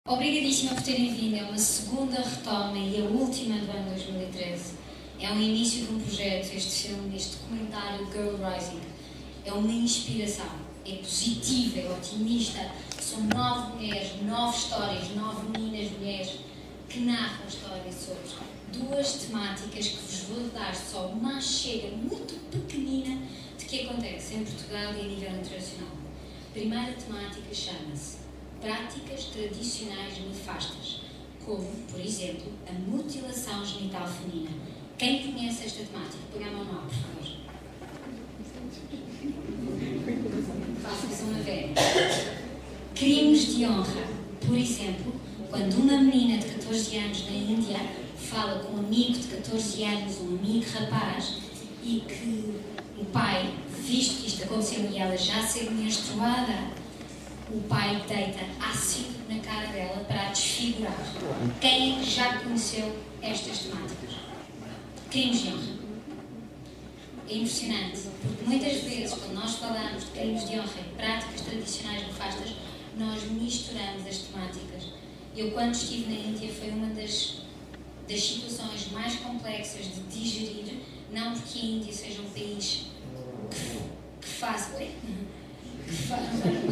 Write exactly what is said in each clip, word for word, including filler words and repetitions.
Obrigadíssima por terem vindo. É uma segunda retoma e a última do ano dois mil e treze. É o início de um projeto, este filme, este documentário Girl Rising. É uma inspiração, é positiva, é otimista. São nove mulheres, nove histórias, nove meninas, mulheres que narram histórias sobre duas temáticas que vos vou dar só uma chega muito pequenina de que acontece em Portugal e a nível internacional. A primeira temática chama-se práticas tradicionais nefastas, como, por exemplo, a mutilação genital feminina. Quem conhece esta temática? Põe a mão no ar, por favor. Façam-se uma velha. Crimes de honra. Por exemplo, quando uma menina de catorze anos na Índia fala com um amigo de catorze anos, um amigo rapaz, e que o pai, visto que isto aconteceu e ela já ser menstruada, o pai deita ácido na cara dela para a desfigurar. Quem é que já conheceu estas temáticas? Crimes de honra. É impressionante, porque muitas vezes, quando nós falamos de crimes de honra e práticas tradicionais nefastas, nós misturamos as temáticas. Eu, quando estive na Índia, foi uma das, das situações mais complexas de digerir, não porque a Índia seja um país que, que faz... Oi? Que faz...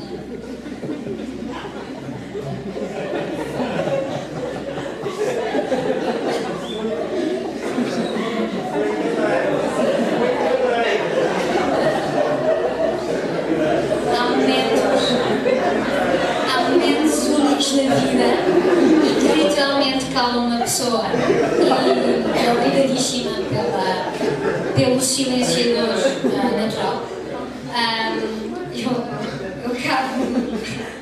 Há momentos, há momentos únicos na vida que literalmente calam uma pessoa. E é obrigadíssima pela, pelo silenciador uh, natural. Um, eu eu cabe-me.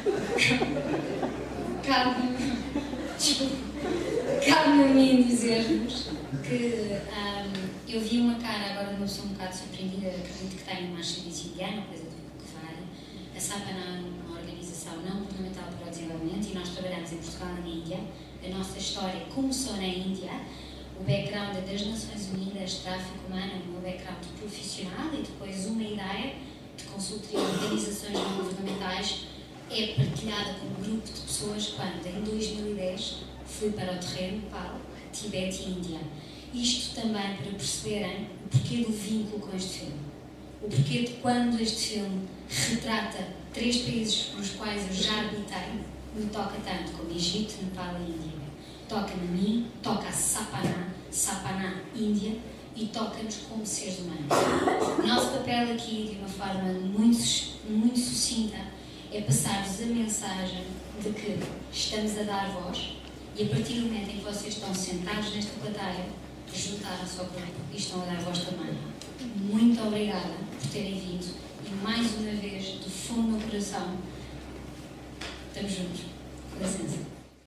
Cabe-me. Desculpa. Cabe-me a mim dizer-vos que um, eu vi uma cara, agora não sou um bocado surpreendida, acredito que tenho uma ascendência indiana, coisa do que vale. A Sapana é uma organização não governamental para o desenvolvimento e nós trabalhamos em Portugal e na Índia. A nossa história começou na Índia. O background é das Nações Unidas, tráfico humano, o meu background profissional e depois uma ideia de consultoria de organizações não governamentais é partilhada com um grupo de pessoas quando, em dois mil e dez, fui para o terreno Nepal, Tibete e Índia. Isto também para perceberem o porquê do vínculo com este filme. O porquê de quando este filme retrata três países nos quais eu já habitei, me toca tanto como Egito, Nepal e Índia. Toca-me a mim, toca a Sapana, Sapana, Índia, e toca-nos como seres humanos. O nosso papel aqui, de uma forma muito, muito sucinta, é passar-vos a mensagem de que estamos a dar voz e a partir do momento em que vocês estão sentados nesta plateia, juntaram-se ao grupo e estão a dar voz também. Muito obrigada por terem vindo e mais uma vez, do fundo do meu coração, estamos juntos. Com licença.